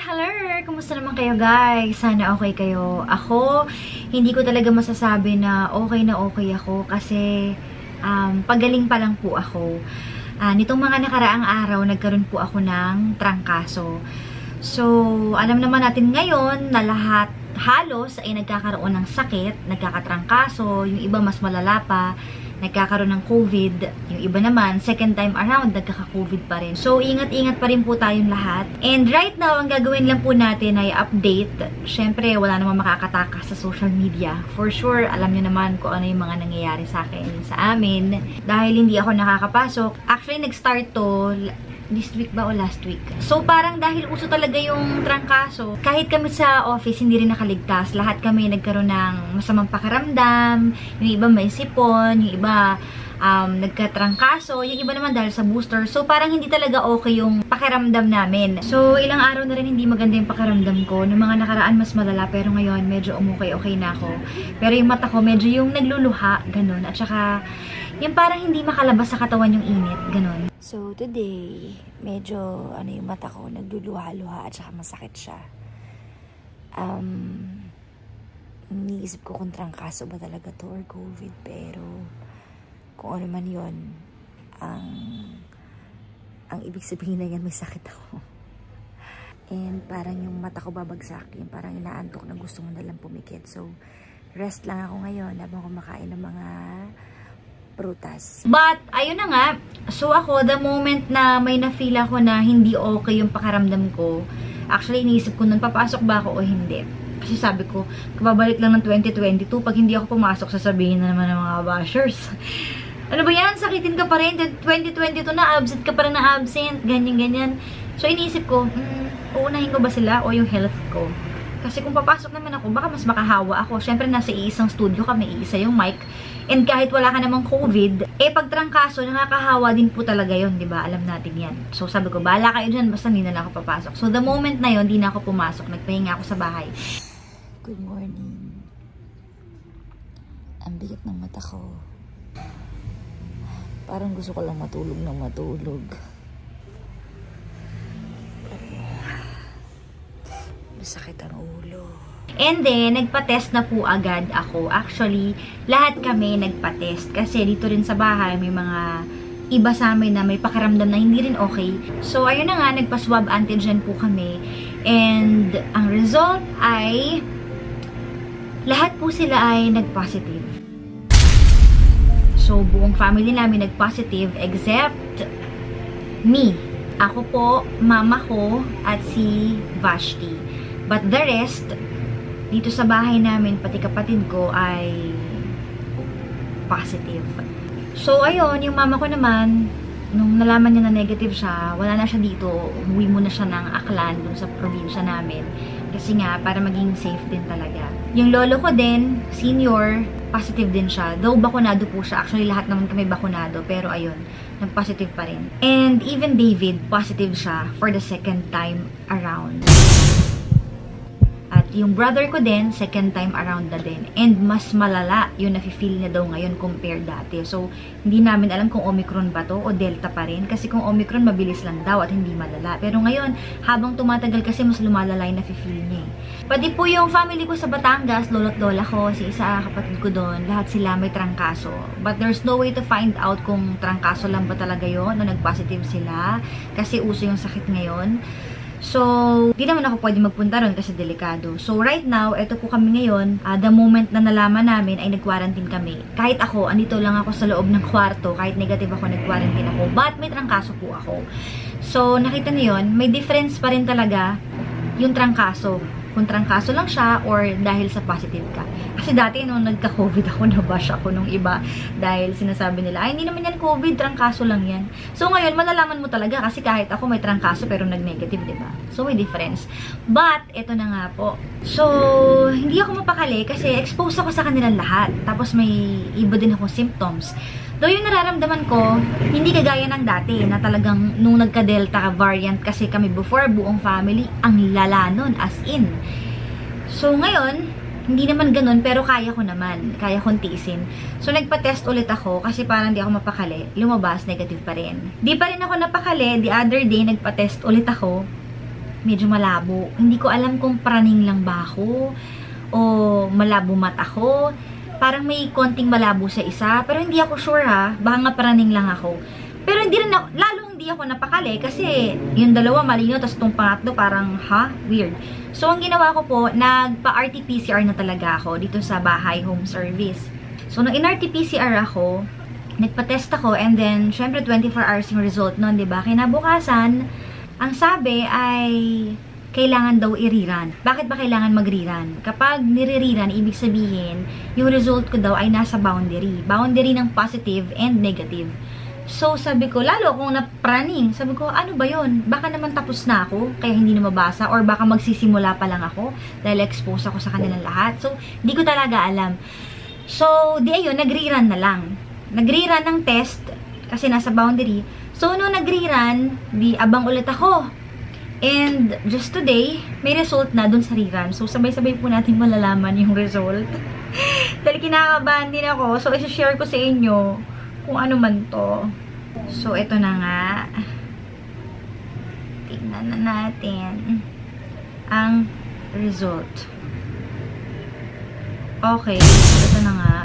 Hello! Kumusta naman kayo guys? Sana okay kayo. Ako, hindi ko talaga masasabi na okay ako kasi pagaling pa lang po ako. Nitong mga nakaraang araw, nagkaroon po ako ng trangkaso. So, alam naman natin ngayon na lahat halos ay nagkakaroon ng sakit, nagkakatrangkaso, yung iba mas malala pa, nagkakaroon ng COVID, yung iba naman, second time around, nagkaka-COVID pa rin. So, ingat-ingat pa rin po tayong lahat. And right now, ang gagawin lang po natin ay update. Syempre, wala namang makakatakas sa social media. For sure, alam nyo naman kung ano yung mga nangyayari sa akin, sa amin. Dahil hindi ako nakakapasok. Actually, nag-start to this week ba o last week? So, parang dahil uso talaga yung trangkaso, kahit kami sa office, hindi rin nakaligtas. Lahat kami nagkaroon ng masamang pakiramdam, yung iba may sipon, yung iba nagkatrangkaso, yung iba naman dahil sa booster. So, parang hindi talaga okay yung pakiramdam namin. So, ilang araw na rin hindi maganda yung pakiramdam ko. Noong mga nakaraan, mas malala, pero ngayon, medyo okay na ako. Pero yung mata ko, medyo yung nagluluha, ganun. At saka, yung parang hindi makalabas sa katawan yung init, ganun. So, today, medyo, yung mata ko, nagluluha-luha at saka masakit siya. Iniisip ko kung trangkaso ba talaga to or COVID, pero kung ano man yun, ang ibig sabihin na yan, may sakit ako. And parang yung mata ko babagsak, yung parang inaantok na gusto mo nalang pumikit. So, rest lang ako ngayon habang kumakain ng mga prutas. But, ayun na nga. So, ako, the moment na may na-feel ako na hindi okay yung pakiramdam ko, actually, iniisip ko nun, papasok ba ako o hindi? Kasi sabi ko, kababalik lang ng 2022, pag hindi ako pumasok, sasabihin na naman ng mga bashers. Ano ba yan? Sakitin ka pa rin. 2022 na, absent ka pa rin na absent. Ganyan. So, iniisip ko, uunahin ko ba sila o yung health ko? Kasi kung papasok naman ako, baka mas makahawa ako. Siyempre, nasa iisang studio kami, iisa yung mic. And kahit wala ka namang COVID, pag trangkaso, nakakahawa din po talaga yun, di ba? Alam natin yan. So, sabi ko, bahala kayo dyan, basta hindi na lang ako papasok. So, the moment na yun, di na ako pumasok. Nagpahinga ako sa bahay. Good morning. Ang bigat ng mata ko. Parang gusto ko lang matulog ng matulog. Masakit ang ulo. And then, nagpa-test na po agad ako. Actually, lahat kami nagpa-test. Kasi dito rin sa bahay, may mga iba sa amin na may pakiramdam na hindi rin okay. So, ayun na nga, nagpa-swab antigen po kami. And, ang result ay, lahat po sila ay nag-positive. So, buong family namin nag-positive except me. Ako po, mama ko, at si Vashti. But the rest, dito sa bahay namin, pati kapatid ko ay positive. So, ayun, yung mama ko naman, nung nalaman niya na negative siya, wala na siya dito, umuwi muna siya ng Aklan, dun sa probinsya namin. Kasi nga, para maging safe din talaga. Yung lolo ko din, senior, positive din siya. Though bakunado po siya. Actually, lahat naman kami bakunado. Pero ayun, nag-positive pa rin. And even David, positive siya for the second time around. At yung brother ko din, second time around na din. And mas malala yung nafe-feel niya daw ngayon compared dati. So, hindi namin alam kung Omicron ba to o Delta pa rin. Kasi kung Omicron, mabilis lang daw at hindi malala. Pero ngayon, habang tumatagal kasi mas lumalala yung nafe-feel niya. Pati po yung family ko sa Batangas, lolo't lola ko, si isa kapatid ko doon, lahat sila may trangkaso. But there's no way to find out kung trangkaso lang ba talaga yun o nag-positive sila. Kasi uso yung sakit ngayon. So, di naman ako pwede magpunta ron kasi delikado. So, right now, eto po kami ngayon. The moment na nalaman namin ay nag-quarantine kami. Kahit ako, andito lang ako sa loob ng kwarto. Kahit negative ako, nag-quarantine ako. But may trangkaso po ako. So, nakita niyo yun, may difference pa rin talaga yung trangkaso. Kung trangkaso lang siya or dahil sa positive ka. Kasi dati nung nagka-COVID ako, nabash ako nung iba dahil sinasabi nila, ay hindi naman yan COVID, trangkaso lang yan. So ngayon, malalaman mo talaga kasi kahit ako may trangkaso pero nag-negative, diba? So may difference. But, eto na nga po. So, hindi ako mapakali kasi exposed ako sa kanilang lahat. Tapos may iba din akong symptoms. Though yung nararamdaman ko, hindi kagaya ng dati na talagang nung nagka-Delta variant kasi kami before, buong family, ang lala nun, as in. So ngayon, hindi naman ganun, pero kaya ko naman. Kaya kong tiisin. So nagpa-test ulit ako kasi parang di ako mapakali. Lumabas, negative pa rin. Di pa rin ako napakali. The other day, nagpa-test ulit ako. medyo malabo. Hindi ko alam kung praning lang ba ako o malabo mata ko. Parang may konting malabo sa isa, pero hindi ako sure ha. Baka nga praning lang ako. Pero hindi rin ako, lalong hindi ako napakali kasi yung dalawa malino, tapos itong pangatlo parang, weird. So, ang ginawa ko po, nagpa-RT-PCR na talaga ako dito sa bahay home service. So, nung in-RT-PCR ako, nagpa-test ako, and then, syempre, 24 hours yung result nun, diba? Kinabukasan, ang sabi ay kailangan daw i-rerun. Bakit ba kailangan mag-rerun? Kapag nire-rerun, ibig sabihin, yung result ko daw ay nasa boundary. Boundary ng positive and negative. So, sabi ko, lalo kung napraning, sabi ko, ano ba yun? Baka naman tapos na ako, kaya hindi na mabasa, or baka magsisimula pa lang ako, dahil expose ako sa kanilang lahat. So, di ko talaga alam. So, di ayun, nag-rerun na lang. Nag-rerun ng test, kasi nasa boundary. So, nung nag-rerun, di abang ulit ako. And, just today, may result na dun sa rerun. So, sabay-sabay po natin malalaman yung result. Dahil kinakabahan din ako, so, isi-share ko sa inyo kung ano man to. So, ito na nga. Tingnan na natin ang result. Okay, ito na nga.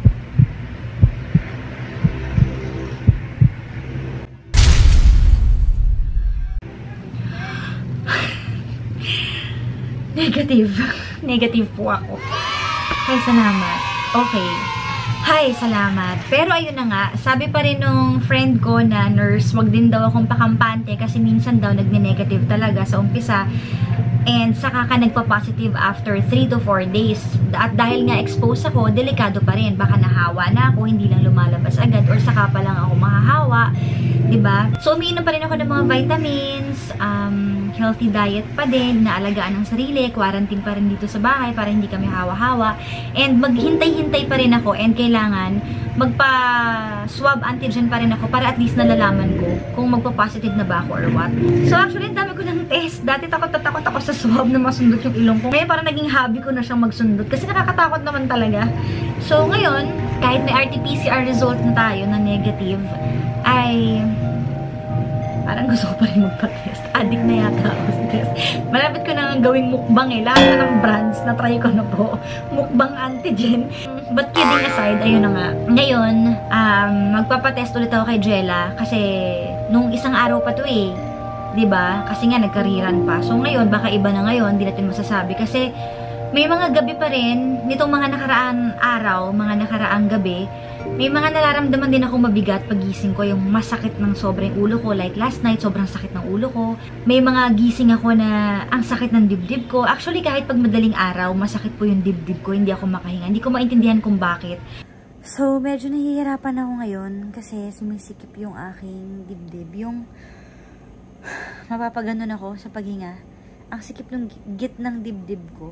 Negative. Negative po ako. Ay, salamat. Okay. Hi, salamat. Pero ayun na nga, sabi pa rin nung friend ko na nurse, wag din daw akong pakampante kasi minsan daw nagne-negative talaga sa umpisa. And saka ka nagpa-positive after 3 to 4 days. At dahil nga exposed ako, delikado pa rin. Baka nahawa na ako, hindi lang lumalabas agad, or saka pa lang ako mahahawa. Diba? So, umiinom pa rin ako ng mga vitamins, healthy diet pa din, naalagaan ng sarili, quarantine pa rin dito sa bahay para hindi kami hawa-hawa. And maghintay-hintay pa rin ako, and kailangan magpa-swab antigen pa rin ako para at least nalalaman ko kung magpa-positive na ba ako or what. So, actually, ang dami ko ng test. Dati takot ako sa swab na masundot yung ilong ko. Ngayon, parang naging hobby ko na siyang magsundot kasi nakakatakot naman talaga. So, ngayon, kahit may RT-PCR result na tayo na negative, ay parang gusto ko pa rin magpa-test. Addict na yata ako sa test. Malapit ko na gawing mukbang eh. Lahat na ng brands na try ko na po. Mukbang antigen. But kidding aside, ayun na nga. Ngayon, magpapatest ulit ako kay Jella kasi nung isang araw pa to eh. 'Di ba? Kasi nga nagkariran pa. So ngayon, baka iba na ngayon, hindi natin masasabi kasi may mga gabi pa rin nitong mga nakaraang araw, mga nakaraang gabi, may mga nararamdaman din ako mabigat pagising ko, yung masakit ng sobrang ulo ko. Like last night, sobrang sakit ng ulo ko. May mga gising ako na ang sakit ng dibdib ko. Actually, kahit pag madaling araw, masakit po yung dibdib ko. Hindi ako makahinga. Hindi ko maintindihan kung bakit. So, medyo nahihirapan ako ngayon kasi sumisikip yung aking dibdib. Yung mapapaganon ako sa paghinga. Ang sikip ng gitnang dibdib ko.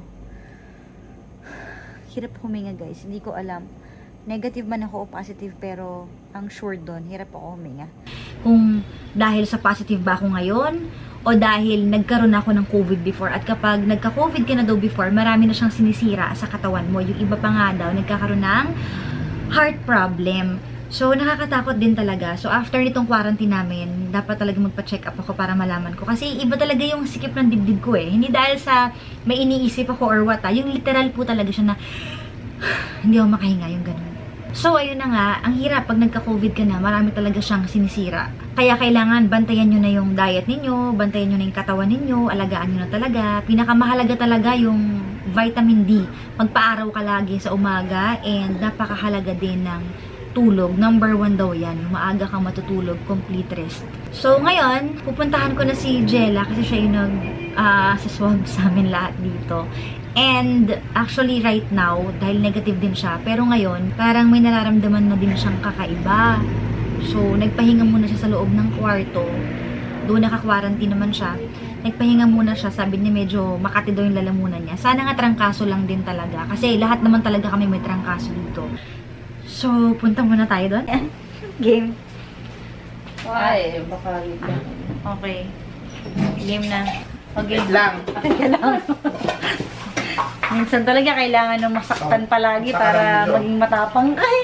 Hirap huminga, guys. Hindi ko alam. Negative man ako o positive, pero ang sure doon, hirap ako huminga. Kung dahil sa positive ba ako ngayon, o dahil nagkaroon ako ng COVID before. At kapag nagka-COVID ka na daw before, marami na siyang sinisira sa katawan mo. Yung iba pa nga daw, nagkakaroon ng heart problem. So, nakakatakot din talaga. So, after nitong quarantine namin, dapat talaga magpa-check up ako para malaman ko. Kasi iba talaga yung sikip ng dibdib ko eh. Hindi dahil sa may iniisip ako or what. Yung literal po talaga siya na hindi ako makahinga, yung ganun. So, ayun na nga, ang hirap pag nagka-COVID ka na, marami talaga siyang sinisira. Kaya kailangan bantayan nyo na yung diet ninyo, bantayan nyo na yung katawan ninyo, alagaan nyo na talaga. Pinakamahalaga talaga yung vitamin D. Magpa-araw ka lagi sa umaga, and napakahalaga din ng tulog. Number 1 daw yan. Yung maaga kang matutulog, complete rest. So, ngayon, pupuntahan ko na si Jella kasi siya yung nag-swab sa amin lahat dito. And, actually, right now, dahil negative din siya, pero ngayon, parang may nararamdaman na din siyang kakaiba. So, nagpahinga muna siya sa loob ng kwarto. Doon naka-quarantine naman siya. Nagpahinga muna siya. Sabi niya medyo makati daw yung lalamunan niya. Sana nga trangkaso lang din talaga. Kasi lahat naman talaga kami may trangkaso dito. So, punta muna tayo doon. Game. Ay, baka Okay. Game na. Okay. lang. Okay lang. Minsan talaga kailangan ng masaktan palagi para maging matapang. Ay!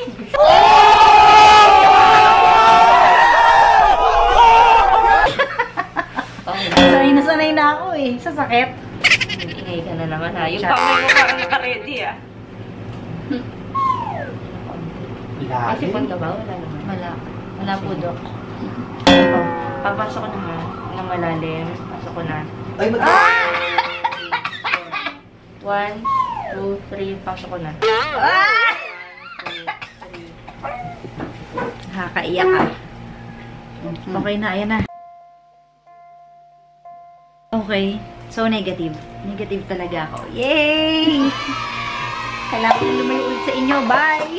Sanay na sanay na ako eh. Sa sakit. Ingay ka na naman ha. Yung pamay mo parang naka-ready ah. Ay, sipon ka ba? Wala naman. Wala po, Dok. Papasok ko na ha. Nang malalim. Pasok ko na. Ay, 1, 2, 3. Pasok ko na. 1, 2, 3. Nakakaiyak ka. Okay na, ayan na. Okay. So, negative. Negative talaga ako. Yay! Kailangan ko lumayo ulit sa inyo. Bye!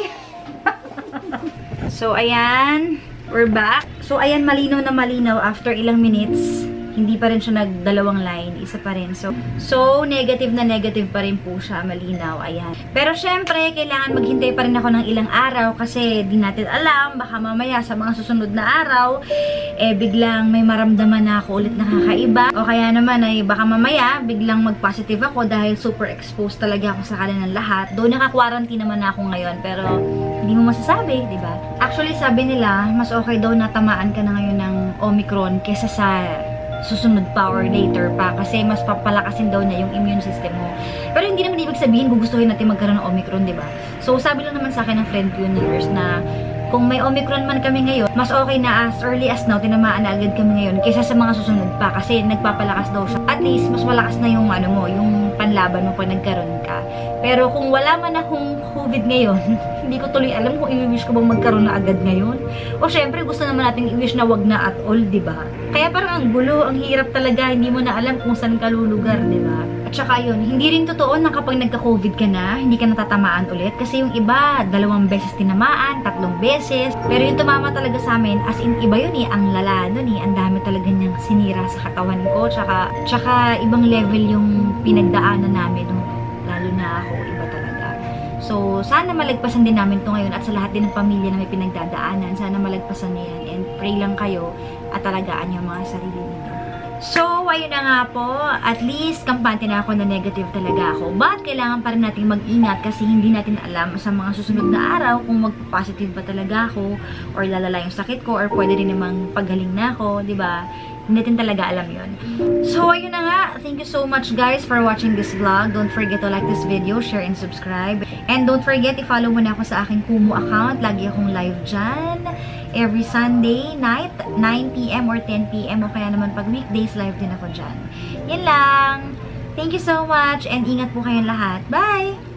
So, ayan. We're back. So, ayan, malinaw na malinaw after ilang minutes. Hindi pa rin siya nagdalawang line. Isa pa rin. So, negative na negative pa rin po siya. Malinaw. Ayan. Pero, syempre, kailangan maghintay pa rin ako ng ilang araw kasi di natin alam. Baka mamaya sa mga susunod na araw, biglang may maramdaman na ako ulit na kakaiba. O kaya naman ay baka mamaya, biglang mag-positive ako dahil super exposed talaga ako sa kanilang lahat. Doon naka-quarantine naman na ako ngayon. Pero, hindi mo masasabi, di ba? Actually, sabi nila, mas okay daw na tamaan ka na ngayon ng Omicron kesa sa susunod pa or later pa kasi mas papalakasin daw niya yung immune system mo. Pero hindi naman ibig sabihin gugustuhin natin magkaroon ng Omicron, di ba? So, sabi lang naman sa akin ng friend ko yung nurse na kung may Omicron man kami ngayon, mas okay na as early as now, tinamaan na agad kami ngayon kaysa sa mga susunod pa kasi nagpapalakas daw siya. At least, mas malakas na yung ano mo, yung panlaban mo pag nagkaroon ka. Pero kung wala man akong COVID ngayon, hindi ko tuloy alam kung i-wish ko bang magkaroon na agad ngayon. O syempre, gusto naman natin i-wish na wag na at all, di ba? Kaya parang ang gulo, ang hirap talaga, hindi mo na alam kung saan ka lulugar, di ba? At saka yun, hindi rin totoo na kapag nagka-COVID ka na, hindi ka natatamaan ulit. Kasi yung iba, 2 beses tinamaan, 3 beses. Pero yung tumama talaga sa amin, as in iba yun eh, ang lala nun eh. Ang dami talaga niyang sinira sa katawan ko. Tsaka ibang level yung pinagdaanan namin. Lalo na ako, iba talaga. So, sana malagpasan din namin to ngayon at sa lahat din ng pamilya na may pinagdadaanan. Sana malagpasan niya yan. And pray lang kayo at talagaan yung mga sarili ninyo. So, ayun na nga po. At least, kampante na ako na negative talaga ako. But, kailangan pa rin natin mag-ingat kasi hindi natin alam sa mga susunod na araw kung magpa-positive ba talaga ako or lalala yung sakit ko or pwede rin namang paggaling na ako, di ba? Hindi natin talaga alam yun. So, ayun na nga. Thank you so much guys for watching this vlog. Don't forget to like this video, share, and subscribe. And don't forget, i-follow mo na ako sa aking Kumu account. Lagi akong live dyan. Every Sunday night, 9 PM or 10 PM o kaya naman pag weekdays, live din ako dyan. Yan lang. Thank you so much and ingat po kayong lahat. Bye!